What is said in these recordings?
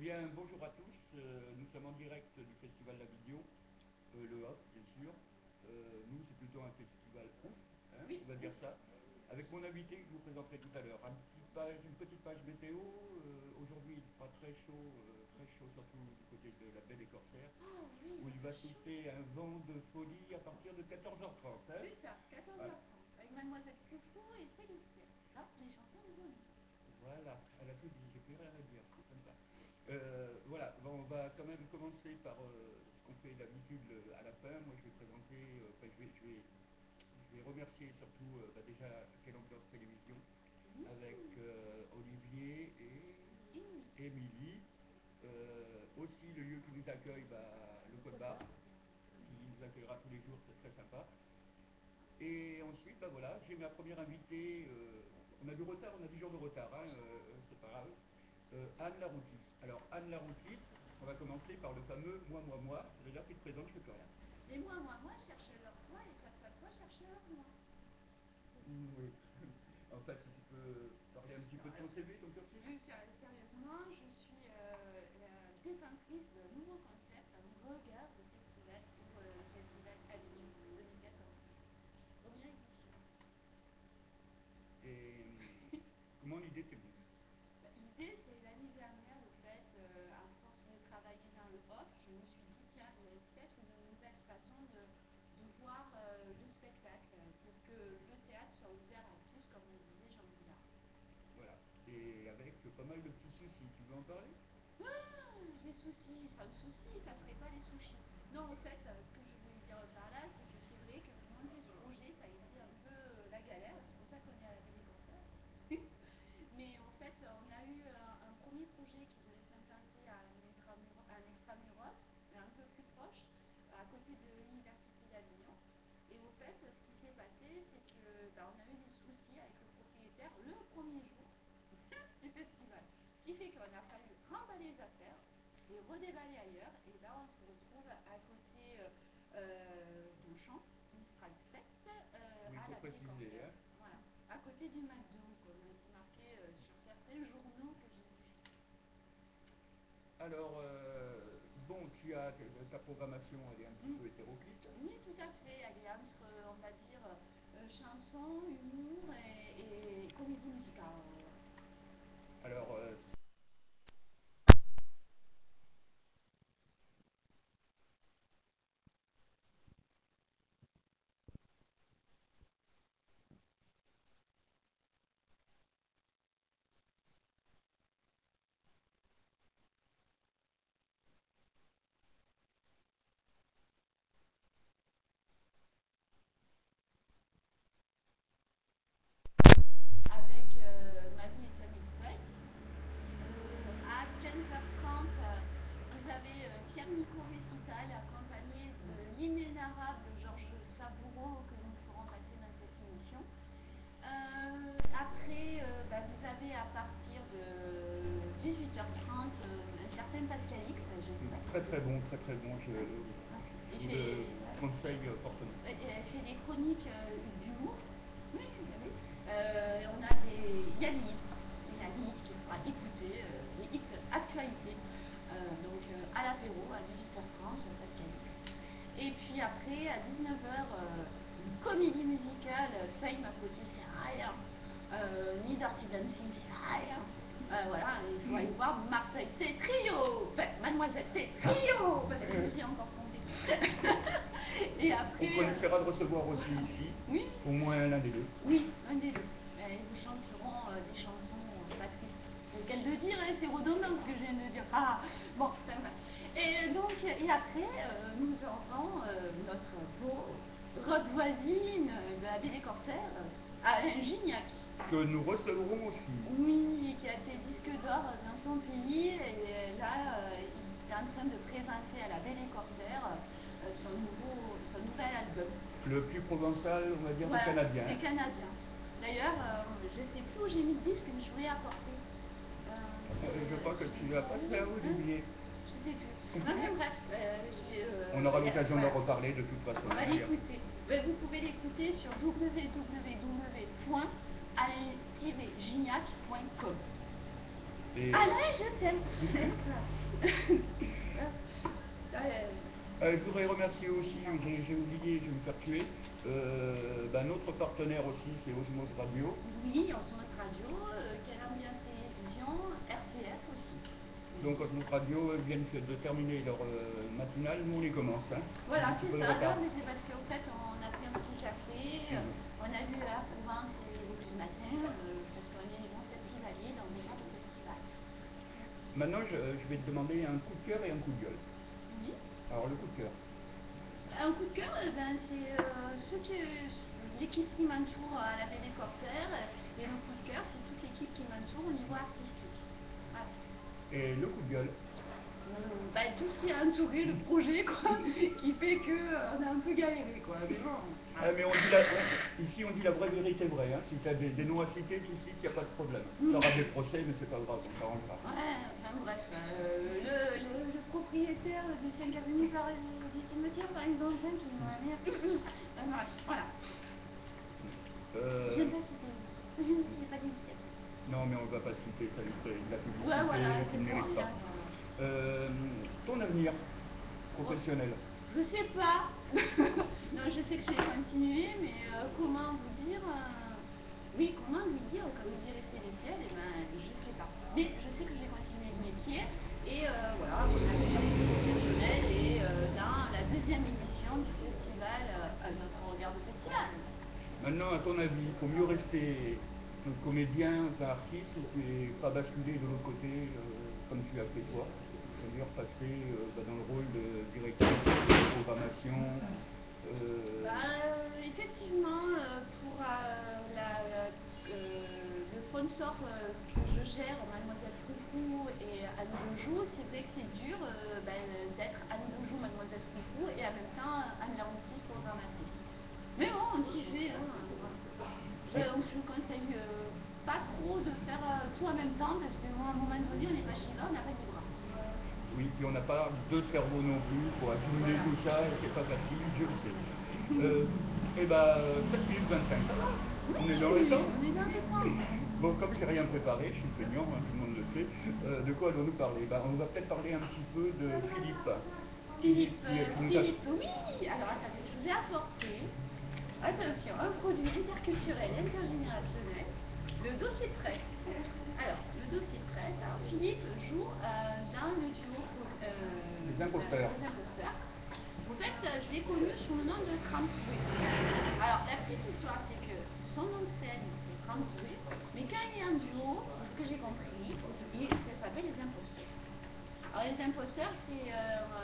bien, bonjour à tous. Nous sommes en direct du Festival La Vidéo, le HOF, bien sûr. Nous, c'est plutôt un festival ouf, hein, Oui, on va dire ça. Avec mon invité que je vous présenterai tout à l'heure. Une petite page météo. Aujourd'hui, il fera très chaud surtout du côté de la baie des Corsaires, oh, oui, où il va souffler un vent de folie à partir de 14h30. Hein. C'est ça, 14h30, voilà. Avec Mademoiselle Coufou et Célestia. Là, les chansons de Bonnie. Voilà, elle a tout dit, j'ai plus rien à dire, c'est comme ça. Voilà, bon, on va quand même commencer par ce qu'on fait d'habitude à la fin. Moi, je vais présenter, je vais remercier surtout déjà Quelle Ambiance Télévision avec Olivier et Émilie. Aussi le lieu qui nous accueille, le Code Bar, qui nous accueillera tous les jours, c'est très sympa. Et ensuite, voilà, j'ai ma première invitée. On a du retard, on a 10 jours de retard, hein, c'est pas grave. Anne Laroutis. Alors, Anne Laroutis, on va commencer par le fameux moi. C'est-à-dire qu'il te présente, je fais plus rien. Et moi, cherche-leur toi, et toi, cherche-leur moi. Oui. En fait, si tu peux parler un petit peu de ton CV, ton cursus. Oui, sérieusement, je suis la détentrice d'un nouveau concept, un regard de festival pour le festival Avignon 2014. Objectif. Et comment l'idée t'est venue? L'idée, c'est l'année dernière, le fait, à force de travailler dans le off, je me suis dit, tiens, il y a peut-être une nouvelle façon de voir le spectacle pour que le théâtre soit ouvert à tous, comme le disait Jean Villard. Voilà. Et avec pas mal de petits soucis, tu veux en parler? Ah, les soucis, enfin le souci, ça serait pas les sushis. Non, en fait, ce que je veux dire par là, c'est que c'est vrai que monter ce projet, ça a été un peu la galère, c'est pour ça qu'on est à la Belle Concerts. Mais en fait, on a eu un premier projet qui devait s'implanter à un extramuros, mais un peu plus proche, à côté de l'université d'Avignon. Et au fait, ce qui s'est passé, c'est que on a eu des soucis avec le propriétaire le premier jour du festival. Ce qui fait qu'on a fallu remballer les affaires, les redéballer ailleurs, et là on se retrouve à côté d'Auchan, Mistral 7, Oui, il à faut la préciser, Bélécortaire. hein. Voilà, à côté du McDo, comme c'est marqué sur certains journaux que j'ai vus. Alors, bon, tu as ta programmation, elle est un petit peu hétéroclite. Oui, tout à fait. Elle est entre, on va dire, chanson, humour et comédie musicale. Alors, Avec Marie et Camille Feuille. À 15h30, vous avez Pierre Nico Récital accompagné de l'inénarrable Georges Saboureau que nous ferons passer dans cette émission. Après, vous avez à partir de 18h30 un certain Pascalix. très bon, je vous le conseille fortement. Elle fait des chroniques d'humour. Oui, oui. Il y a l'IT qui sera écouté, les X actualités. Donc à l'apéro, à 18h30, Pascalix. Et puis après, à 19h, une comédie musicale, Fame à côté, c'est rien. Ni Dirty Dancing, c'est rien. Voilà, il faut aller voir Marseille, c'est trio. Enfin, Mademoiselle, c'est trio. Parce que je me suis encore trompée. Et après. On essaiera de recevoir aussi ici, oui, au moins l'un des deux. Oui, l'un des deux. Ils vous chanteront des chansons patrices. C'est qu'elle de dire, hein, c'est redondant ce que je viens de dire. Ah, bon, enfin, bref. Et donc, et après, nous aurons notre beau rock voisine de la Baie des Corsaires, Alain Gignac. Que nous recevrons aussi. Oui, qui a été disque d'or dans son pays, et là, il est en train de présenter à la Baie des Corsaires son nouvel album. Le plus provençal, on va dire, voilà, du canadien. C'est canadien. D'ailleurs, je ne sais plus où j'ai mis le disque, mais je voulais apporter. Je crois que tu l'as passé à Olivier. Je ne sais plus. Non, mais bref, on aura l'occasion d'en reparler de toute façon. On va l'écouter. Vous pouvez l'écouter sur www.alain-gignac.com. Et... Alain, je t'aime. Je voudrais remercier aussi, j'ai oublié, je vais me faire tuer, notre partenaire aussi, c'est Osmose Radio. Oui, Osmose Radio, Quelle Ambiance Télévision, RCF aussi. Donc Osmose Radio viennent de terminer leur matinale, nous on les commence. Hein. Voilà, c'est ça, là, mais c'est parce qu'au fait on a pris un petit café, on a vu la Provence ce matin, parce qu'on est des bons festivaliers dans des grands festivals. Maintenant, je vais te demander un coup de cœur et un coup de gueule. Oui. Alors, le coup de cœur. Un coup de cœur, c'est l'équipe qui m'entoure à la BD Corsair, et le coup de cœur, c'est toute l'équipe qui m'entoure au niveau artistique. Voilà. Et le coup de gueule? Tout ce qui a entouré le projet, quoi, qui fait qu'on a un peu galéré, quoi. Mais bon. Mais ici on dit la vraie vérité vraie, hein. Si tu as des noms à citer tout de suite, il n'y a pas de problème. Tu auras des procès, mais c'est pas grave, on s'arrangera. Ouais, enfin bref, le propriétaire de 5 avenues du cimetière, par exemple, qui m'a merde. Voilà. J'aime pas citer. Je n'ai pas dit. Non, mais on va pas citer, ça lui fait de la publicité, ouais, voilà, qu'il ne mérite pas. Ton avenir professionnel? Je sais pas. Non, je sais que je vais continuer, mais comment vous dire oui, comment lui dire, comme dirait Célestiel, je sais pas. Mais je sais que je vais continuer le métier, et voilà, mon avenir professionnel est dans la deuxième édition du festival, notre regard de festival. Maintenant, à ton avis, il faut mieux rester comédien, artiste, ou pas basculer de l'autre côté, comme tu as fait toi, c'est-à-dire passer dans le rôle de directeur de programmation? Effectivement, pour le sponsor que je gère, Mademoiselle Foufou et Anne Lejou, c'est vrai que c'est dur d'être Anne Lejou, Mademoiselle Foufou, et en même temps Anne Laurenti, programmatrice. Mais bon, on s'y fait. Donc je vous conseille pas trop de faire tout en même temps, parce qu'à un moment donné, on n'est pas Shiva, on n'a pas de bras. Oui, puis on n'a pas deux cerveaux non plus pour accumuler tout ça, et c'est pas facile, je le sais. 7 minutes 25, ça va? Oui, on est dans le temps? On est dans le temps. Bon, comme j'ai rien préparé, je suis feignant, hein, tout le monde le sait, de quoi allons-nous parler? On va peut-être parler un petit peu de Philippe. Philippe, oui. Alors attendez, je vous ai apporté, attention, un produit interculturel, intergénérationnel, le dossier de presse. Alors, le dossier de presse, Philippe joue dans le duo Les Imposteurs. En fait, je l'ai connu sous le nom de Tramswift. Alors, la petite histoire, c'est que son nom de scène, c'est Tramswift, mais quand il est en duo, c'est ce que j'ai compris, ça s'appelle Les Imposteurs. Alors, Les Imposteurs, c'est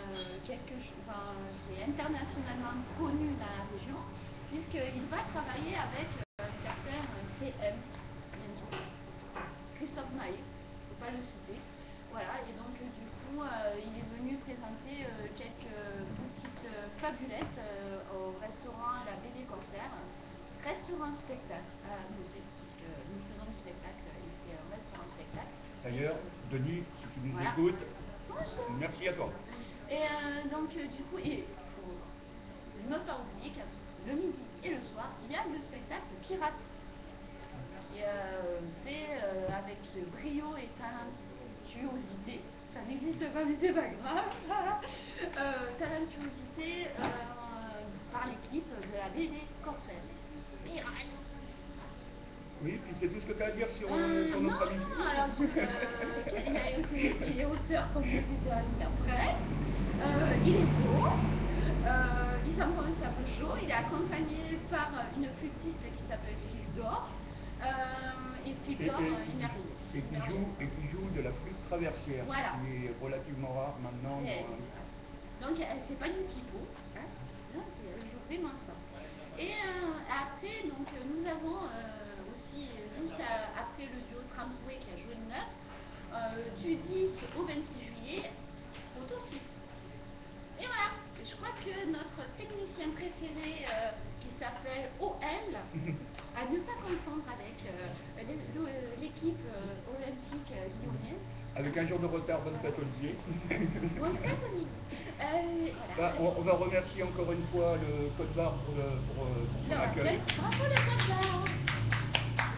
c'est internationalement connu dans la région, puisqu'il va travailler avec certains CM, bientôt, Christophe Maé, je ne peux pas le citer. Voilà, et donc du coup, il est venu présenter quelques petites fabulettes au restaurant La BD Corsair, restaurant-spectacle à noter, puisque nous faisons du spectacle et c'est un restaurant-spectacle. D'ailleurs, Denis, si tu nous écoutes, merci à toi. Et donc du coup, il faut ne pas oublier que le midi et le soir, il y a le spectacle Pirate, qui fait avec brio et talentuosité. Ça n'existe pas, mais c'est pas grave. Talentuosité par l'équipe de la BD Corsair. Pirate. Oui, puis c'est tout ce que tu as à dire sur notre ami. Non, alors il est auteur, comme je disais, interprète, il est beau, il s'enfonce un peu chaud, il est accompagné par une flûtiste qui s'appelle Philippe d'Or, et Philippe d'Or, il merveilleux. Et qui joue de la flûte traversière, voilà. qui est relativement rare maintenant. Donc c'est pas du pipeau, hein. Non, elle joue vraiment ça. Et après, donc, nous avons aussi, juste après le duo Tramsway qui a joué le 9, du 10 au 26 juillet, Autoswift. Et voilà, je crois que notre technicien préféré qui s'appelle OL, à ne pas confondre avec l'équipe olympique lyonnaise. Avec un jour de retard, bonne fête Olivier. Bonne fête Olivier. Voilà. On va remercier encore une fois le Code Barre pour son accueil. Bravo le Code Barre.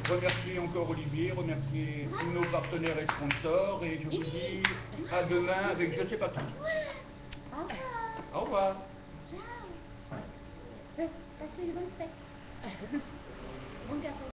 remercier encore Olivier, remercier tous nos partenaires et sponsors, et je vous dis à demain avec je sais pas qui. Au revoir. Au revoir. Ciao. Passez une bonne fête. Bon gâteau.